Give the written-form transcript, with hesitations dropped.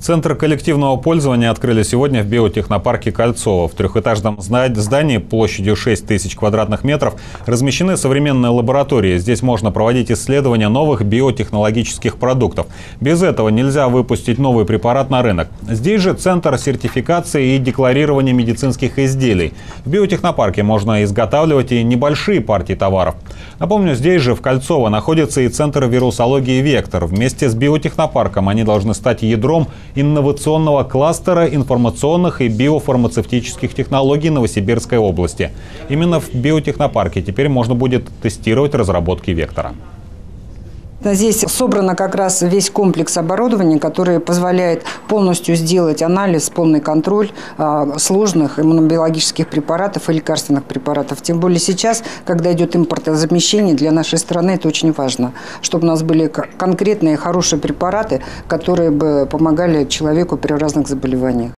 Центр коллективного пользования открыли сегодня в биотехнопарке Кольцово. В трехэтажном здании площадью 6 тысяч квадратных метров размещены современные лаборатории. Здесь можно проводить исследования новых биотехнологических продуктов. Без этого нельзя выпустить новый препарат на рынок. Здесь же центр сертификации и декларирования медицинских изделий. В биотехнопарке можно изготавливать и небольшие партии товаров. Напомню, здесь же в Кольцово находится и центр вирусологии «Вектор». Вместе с биотехнопарком они должны стать ядром инновационного кластера информационных и биофармацевтических технологий Новосибирской области. Именно в биотехнопарке теперь можно будет тестировать разработки «Вектора». Здесь собрано как раз весь комплекс оборудования, который позволяет полностью сделать анализ, полный контроль сложных иммунобиологических препаратов и лекарственных препаратов. Тем более сейчас, когда идет импортозамещение, для нашей страны это очень важно, чтобы у нас были конкретные хорошие препараты, которые бы помогали человеку при разных заболеваниях.